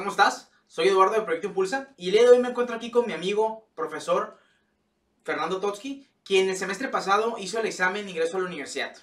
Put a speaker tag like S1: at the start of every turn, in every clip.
S1: ¿cómo estás? Soy Eduardo de Proyecto Impulsa y el día de hoy me encuentro aquí con mi amigo, profesor Fernando Totsky, quien el semestre pasado hizo el examen de ingreso a la universidad.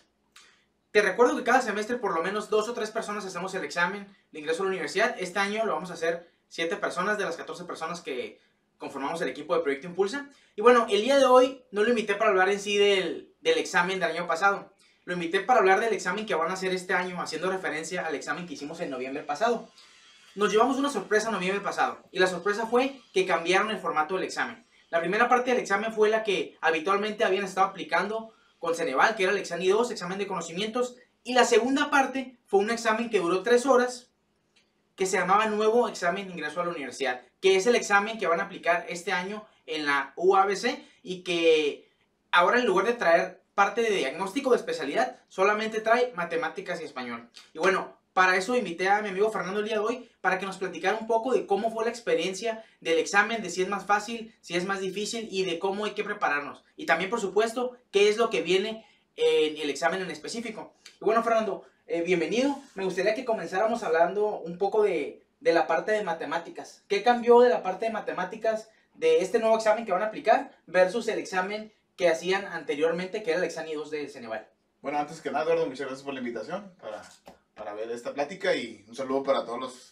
S1: Te recuerdo que cada semestre por lo menos 2 o 3 personas hacemos el examen de ingreso a la universidad. Este año lo vamos a hacer 7 personas de las 14 personas que conformamos el equipo de Proyecto Impulsa. Y bueno, el día de hoy no lo invité para hablar en sí del examen del año pasado. Lo invité para hablar del examen que van a hacer este año, haciendo referencia al examen que hicimos en noviembre pasado. Nos llevamos una sorpresa en noviembre pasado, y la sorpresa fue que cambiaron el formato del examen. La primera parte del examen fue la que habitualmente habían estado aplicando con Ceneval, que era el examen 2, examen de conocimientos, y la segunda parte fue un examen que duró 3 horas, que se llamaba Nuevo Examen de Ingreso a la Universidad, que es el examen que van a aplicar este año en la UABC, y que ahora en lugar de traer parte de diagnóstico de especialidad, solamente trae matemáticas y español. Y bueno, para eso invité a mi amigo Fernando el día de hoy, para que nos platicara un poco de cómo fue la experiencia del examen, de si es más fácil, si es más difícil y de cómo hay que prepararnos. Y también, por supuesto, qué es lo que viene en el examen en específico. Y bueno, Fernando, bienvenido. Me gustaría que comenzáramos hablando un poco de la parte de matemáticas. ¿Qué cambió de la parte de matemáticas de este nuevo examen que van a aplicar versus el examen que hacían anteriormente, que era el examen 2 de Ceneval?
S2: Bueno, antes que nada, Eduardo, muchas gracias por la invitación para ver esta plática y un saludo para todos los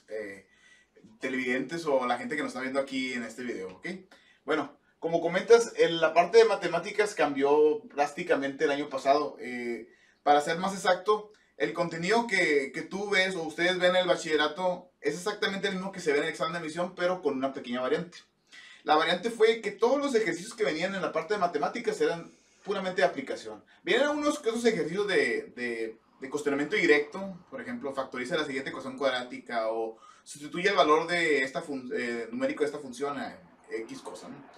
S2: televidentes o la gente que nos está viendo aquí en este video, ¿ok? Bueno, como comentas, la parte de matemáticas cambió drásticamente el año pasado. Para ser más exacto, el contenido que tú ves o ustedes ven en el bachillerato es exactamente el mismo que se ve en el examen de admisión, pero con una pequeña variante. La variante fue que todos los ejercicios que venían en la parte de matemáticas eran puramente de aplicación. Vienen unos que esos ejercicios de cuestionamiento directo, por ejemplo, factoriza la siguiente ecuación cuadrática o sustituye el valor de esta numérico de esta función a X cosa, ¿no?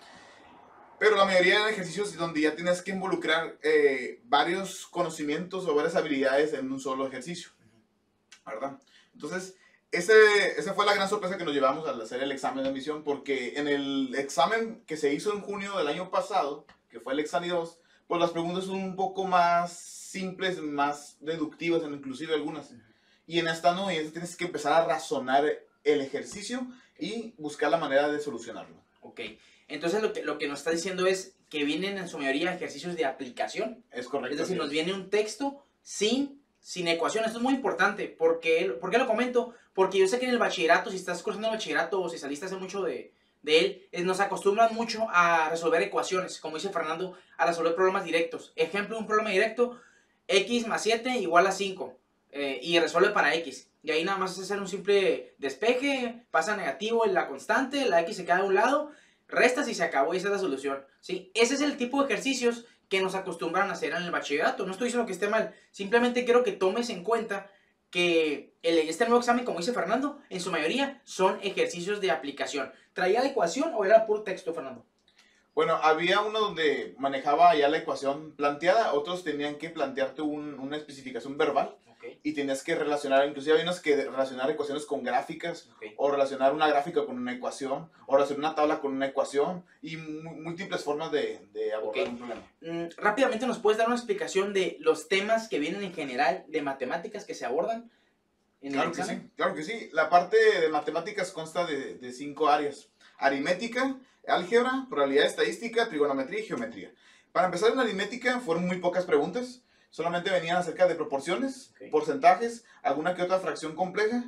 S2: Pero la mayoría eran ejercicios donde ya tienes que involucrar varios conocimientos o varias habilidades en un solo ejercicio, ¿verdad? Entonces, esa fue la gran sorpresa que nos llevamos al hacer el examen de admisión, porque en el examen que se hizo en junio del año pasado, que fue el examen 2, pues las preguntas son un poco más simples, más deductivas, inclusive algunas. Y en esta no, y en esta tienes que empezar a razonar el ejercicio y buscar la manera de solucionarlo.
S1: Ok, entonces lo que nos está diciendo es que vienen en su mayoría ejercicios de aplicación.
S2: Es correcto.
S1: Es decir, nos viene un texto sin ecuación. Esto es muy importante. ¿Por qué lo comento? Porque yo sé que en el bachillerato, si estás cursando el bachillerato o si saliste hace mucho de él, nos acostumbran mucho a resolver ecuaciones, como dice Fernando, a resolver problemas directos. Ejemplo, un problema directo, x más 7 igual a 5, y resuelve para x. Y ahí nada más es hacer un simple despeje, pasa negativo en la constante, la x se queda de un lado, restas y se acabó, y esa es la solución, ¿sí? Ese es el tipo de ejercicios que nos acostumbran a hacer en el bachillerato. No estoy diciendo que esté mal, simplemente quiero que tomes en cuenta que este nuevo examen, como dice Fernando, en su mayoría son ejercicios de aplicación. ¿Traía la ecuación o era puro texto, Fernando?
S2: Bueno, había uno donde manejaba ya la ecuación planteada, otros tenían que plantearte una especificación verbal. Okay. Y tenías que relacionar, inclusive hay unos que relacionar ecuaciones con gráficas, okay, o relacionar una gráfica con una ecuación, o relacionar una tabla con una ecuación, y múltiples formas de abordar, okay, un problema.
S1: Rápidamente, ¿nos puedes dar una explicación de los temas que vienen en general de matemáticas que se abordan en el examen?
S2: Sí, claro que sí. La parte de matemáticas consta de 5 áreas: aritmética, álgebra, probabilidad estadística, trigonometría y geometría. Para empezar, en aritmética fueron muy pocas preguntas. Solamente venían acerca de proporciones, okay, porcentajes, alguna que otra fracción compleja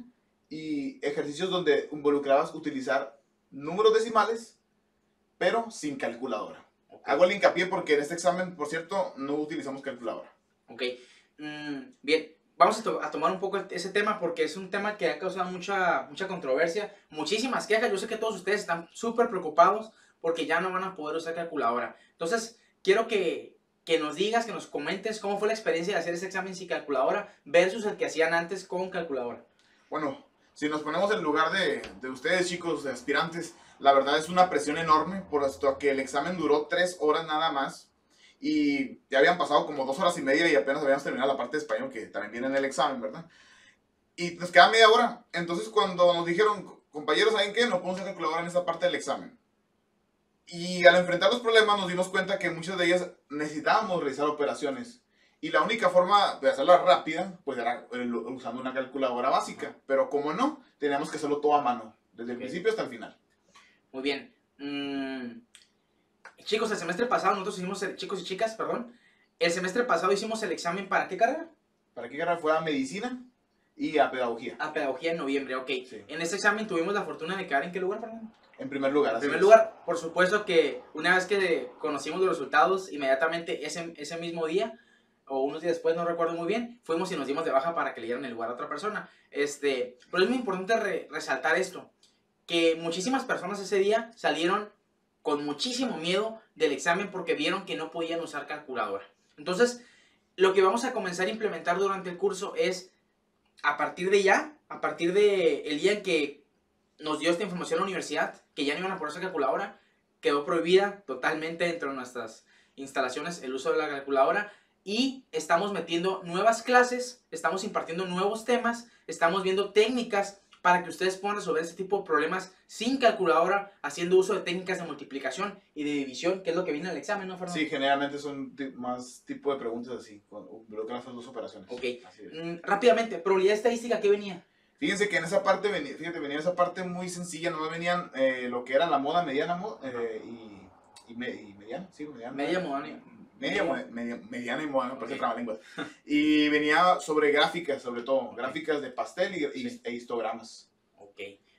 S2: y ejercicios donde involucrabas utilizar números decimales, pero sin calculadora. Okay. Hago el hincapié porque en este examen, por cierto, no utilizamos calculadora.
S1: Ok, bien, vamos a tomar un poco ese tema porque es un tema que ha causado mucha controversia, muchísimas quejas. Yo sé que todos ustedes están súper preocupados porque ya no van a poder usar calculadora. Entonces, quiero que nos digas, que nos comentes cómo fue la experiencia de hacer ese examen sin calculadora versus el que hacían antes con calculadora.
S2: Bueno, si nos ponemos en lugar de ustedes, chicos, de aspirantes, la verdad es una presión enorme, por esto que el examen duró 3 horas nada más y ya habían pasado como 2 horas y media y apenas habíamos terminado la parte de español, que también viene en el examen, ¿verdad? Y nos queda media hora. Entonces, cuando nos dijeron, compañeros, ¿saben qué? No podemos hacer calculadora en esta parte del examen. Y al enfrentar los problemas nos dimos cuenta que muchas de ellas necesitábamos realizar operaciones. Y la única forma de hacerla rápida, pues era usando una calculadora básica. Pero como no, teníamos que hacerlo todo a mano. desde el
S1: Ok.
S2: principio hasta el final.
S1: Muy bien. Chicos, el semestre pasado nosotros hicimos, chicos y chicas, perdón, el semestre pasado hicimos el examen ¿para qué carrera?
S2: ¿Para qué carrera? Fue a medicina y a pedagogía.
S1: A pedagogía en noviembre, ok.
S2: Sí.
S1: En ese examen tuvimos la fortuna de quedar ¿en qué lugar, Fernando?
S2: En primer lugar.
S1: En
S2: así
S1: primer
S2: es.
S1: lugar, por supuesto que una vez que conocimos los resultados, inmediatamente ese mismo día, o unos días después, no recuerdo muy bien, fuimos y nos dimos de baja para que le dieran el lugar a otra persona. Pero es muy importante resaltar esto, que muchísimas personas ese día salieron con muchísimo miedo del examen porque vieron que no podían usar calculadora. Entonces, lo que vamos a comenzar a implementar durante el curso es, a partir de ya, a partir del día en que nos dio esta información la universidad, que ya no iban a poder usar calculadora, quedó prohibida totalmente dentro de nuestras instalaciones el uso de la calculadora, y estamos metiendo nuevas clases, estamos impartiendo nuevos temas, estamos viendo técnicas para que ustedes puedan resolver este tipo de problemas sin calculadora, haciendo uso de técnicas de multiplicación y de división, que es lo que viene en el examen, ¿no, Fernando?
S2: Sí, generalmente son más tipo de preguntas así, involucran esas dos operaciones.
S1: Ok.
S2: Así es.
S1: Rápidamente, probabilidad estadística, ¿qué venía?
S2: Fíjense que en esa parte venía esa parte muy sencilla, no venían lo que era la moda mediana y mediana, sí, mediana.
S1: Media modania.
S2: Mediana y moderna, parece
S1: Ok.
S2: trabalenguas. Y venía sobre gráficas, sobre todo, gráficas de pastel e histogramas.
S1: Ok.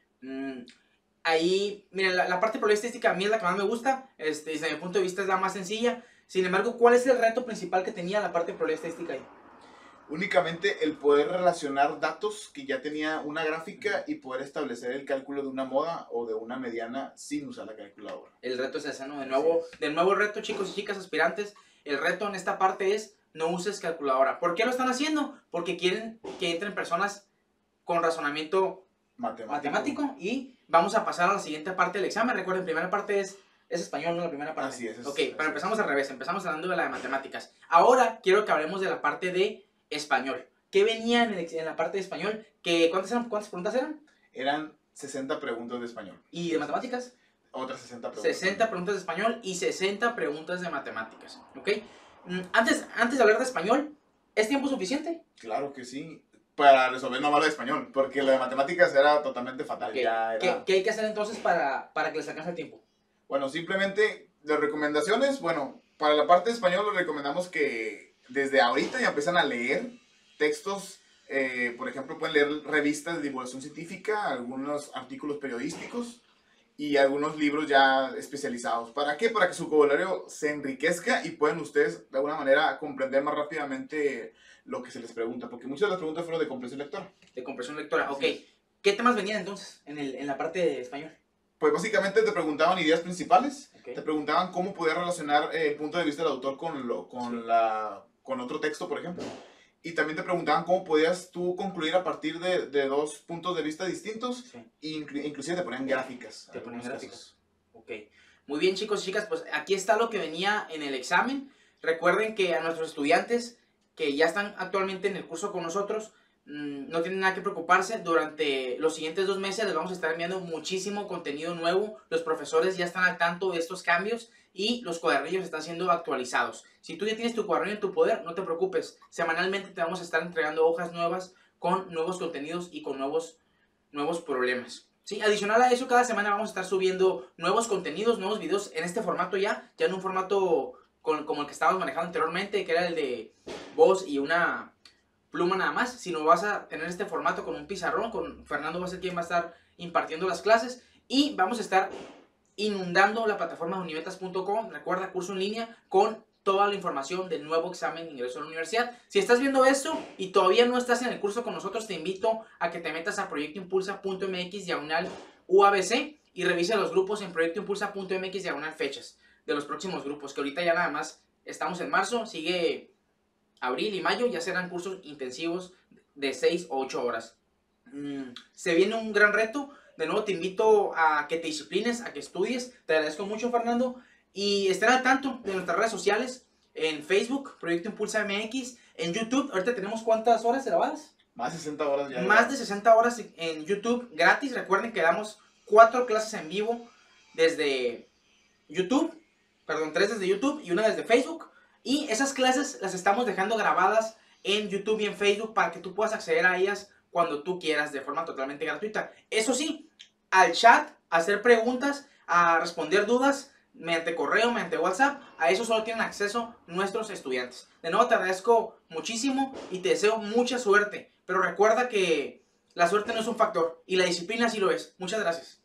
S1: Ahí, miren, la parte probabilistica a mí es la que más me gusta. Desde mi punto de vista es la más sencilla. Sin embargo, ¿cuál es el reto principal que tenía la parte probabilistica ahí?
S2: Únicamente el poder relacionar datos que ya tenía una gráfica y poder establecer el cálculo de una moda o de una mediana sin usar la calculadora.
S1: El reto es ese, ¿no? De nuevo el reto, chicos y chicas aspirantes, el reto en esta parte es no uses calculadora. ¿Por qué lo están haciendo? Porque quieren que entren personas con razonamiento matemático, y vamos a pasar a la siguiente parte del examen. Recuerden, primera parte es español, ¿no? La primera parte.
S2: Así es.
S1: Ok, pero empezamos al revés, empezamos hablando de la de matemáticas. Ahora quiero que hablemos de la parte de español. ¿Qué venía en la parte de español? ¿Cuántas preguntas eran?
S2: Eran 60 preguntas de español.
S1: ¿Y de matemáticas?
S2: Otras 60 preguntas.
S1: 60 preguntas de español y 60 preguntas de matemáticas. ¿Ok? Antes de hablar de español, ¿es tiempo suficiente?
S2: Claro que sí. Para resolver nomás lo de español, porque lo de matemáticas era totalmente fatal.
S1: Okay.
S2: Ya era...
S1: ¿Qué hay que hacer entonces para que les alcance el tiempo?
S2: Bueno, simplemente las recomendaciones, bueno, para la parte de español les recomendamos que desde ahorita ya empiezan a leer textos, por ejemplo, pueden leer revistas de divulgación científica, algunos artículos periodísticos y algunos libros ya especializados. ¿Para qué? Para que su vocabulario se enriquezca y puedan ustedes de alguna manera comprender más rápidamente lo que se les pregunta, porque muchas de las preguntas fueron de comprensión lectora.
S1: De comprensión lectora, ok.
S2: Sí.
S1: ¿Qué temas venían entonces en la parte de español?
S2: Pues básicamente te preguntaban ideas principales,
S1: Okay.
S2: te preguntaban cómo poder relacionar el punto de vista del autor con otro texto, por ejemplo. Y también te preguntaban cómo podías tú concluir a partir de dos puntos de vista distintos.
S1: Sí.
S2: Inclusive te ponían gráficas.
S1: Te ponían
S2: algunos
S1: gráficas.
S2: casos.
S1: Ok. Muy bien, chicos y chicas, pues aquí está lo que venía en el examen. Recuerden que a nuestros estudiantes que ya están actualmente en el curso con nosotros, no tienen nada que preocuparse. Durante los siguientes 2 meses les vamos a estar enviando muchísimo contenido nuevo. Los profesores ya están al tanto de estos cambios y los cuadernillos están siendo actualizados. Si tú ya tienes tu cuadernillo en tu poder, no te preocupes. Semanalmente te vamos a estar entregando hojas nuevas con nuevos contenidos y con nuevos problemas. ¿Sí? Adicional a eso, cada semana vamos a estar subiendo nuevos contenidos, nuevos videos en este formato ya en un formato como el que estábamos manejando anteriormente, que era el de voz y una pluma nada más, sino vas a tener este formato con un pizarrón, con Fernando va a ser quien va a estar impartiendo las clases, y vamos a estar inundando la plataforma de univetas.com, recuerda, curso en línea, con toda la información del nuevo examen de ingreso a la universidad. Si estás viendo esto y todavía no estás en el curso con nosotros, te invito a que te metas a proyectoimpulsa.mx/UABC y revise los grupos en proyectoimpulsa.mx/fechas de los próximos grupos, que ahorita ya nada más estamos en marzo, sigue abril y mayo, ya serán cursos intensivos de 6 o 8 horas. Se viene un gran reto. De nuevo te invito a que te disciplines, a que estudies. Te agradezco mucho, Fernando. Y estén al tanto de nuestras redes sociales. En Facebook, Proyecto Impulsa MX. En YouTube, ahorita tenemos ¿cuántas horas grabadas?
S2: Más de 60 horas ya.
S1: Más de 60 horas en YouTube gratis. Recuerden que damos 4 clases en vivo desde YouTube. Perdón, 3 desde YouTube y una desde Facebook. Y esas clases las estamos dejando grabadas en YouTube y en Facebook para que tú puedas acceder a ellas cuando tú quieras, de forma totalmente gratuita. Eso sí, al chat, a hacer preguntas, a responder dudas mediante correo, mediante WhatsApp. A eso solo tienen acceso nuestros estudiantes. De nuevo te agradezco muchísimo y te deseo mucha suerte. Pero recuerda que la suerte no es un factor y la disciplina sí lo es. Muchas gracias.